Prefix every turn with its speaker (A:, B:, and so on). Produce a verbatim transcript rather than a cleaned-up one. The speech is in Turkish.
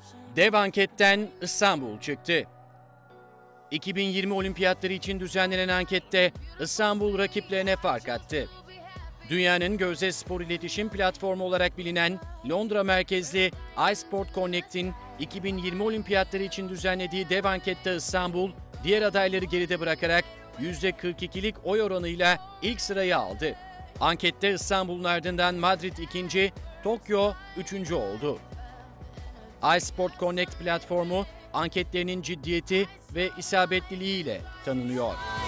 A: Dev anketten İstanbul çıktı. iki bin yirmi olimpiyatları için düzenlenen ankette İstanbul rakiplerine fark attı. Dünyanın gözde spor iletişim platformu olarak bilinen Londra merkezli iSport Connect'in iki bin yirmi olimpiyatları için düzenlediği dev ankette İstanbul, diğer adayları geride bırakarak yüzde kırk ikilik oy oranıyla ilk sırayı aldı. Ankette İstanbul'un ardından Madrid ikinci, Tokyo üçüncü oldu. iSport Connect platformu anketlerinin ciddiyeti ve isabetliliğiyle tanınıyor.